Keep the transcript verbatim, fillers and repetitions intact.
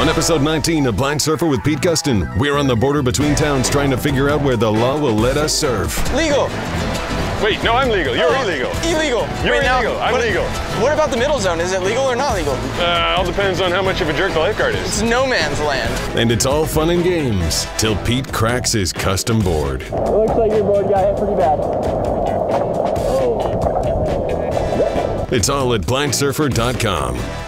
On episode nineteen of Blind Surfer with Pete Gustin, we're on the border between towns trying to figure out where the law will let us surf. Legal. Wait, no, I'm legal. You're oh, illegal. Illegal. You're Wait, illegal. Now, I'm what, legal. What about the middle zone? Is it legal or not legal? Uh, all depends on how much of a jerk the lifeguard is. It's no man's land. And it's all fun and games till Pete cracks his custom board. It looks like your board got hit pretty bad. It's all at blind surfer dot com.